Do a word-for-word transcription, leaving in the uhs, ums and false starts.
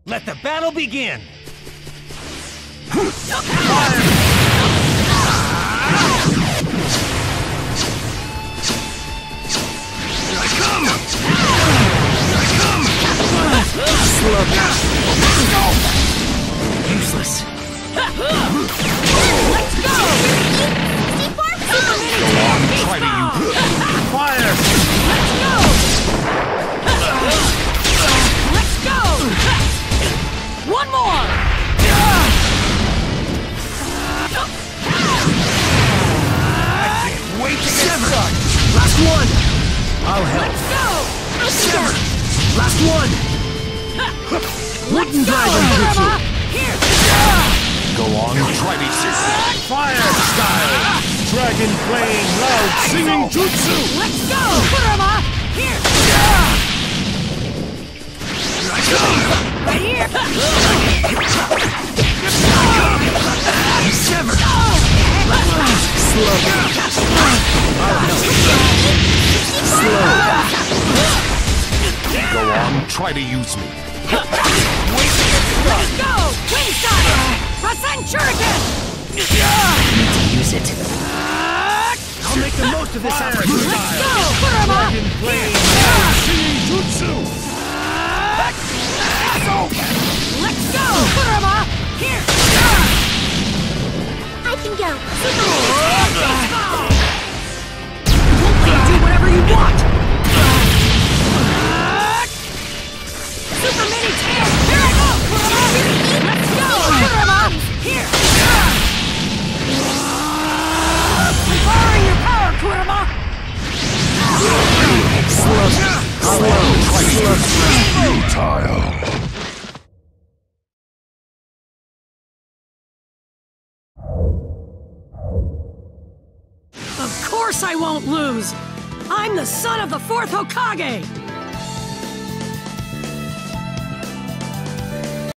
Let the battle begin! Fire! Here I come! Here I come! Slow down! Useless. Let's go! Go on, try to use fire! Let's go! Let's go! One more! Wait, sever! Last one! I'll help. Let's go! Sever! Last one! Wooden Let's go, dragon jutsu! Kurama! Here! Go on, try me, sister! Fire style! Dragon flame loud singing jutsu! Let's go, Kurama! Here! Here I come! Right here! Sever! Slow down! I'll help. Slow. Go on, try to use me. Let's go! Wind shot! Rasen Shuriken! Need to use it. I'll make the most of this fire Let's go, Kurama! Dragon flame singing jutsu! Let's go, Kurama! Here! I can go. You can do whatever you want! Super mini tail! Here I go, Kurama! Let's go, Kurama! Here! I'm borrowing your power, Kurama! Slow. Slow. Futile. Of course I won't lose! I'm the son of the fourth Hokage!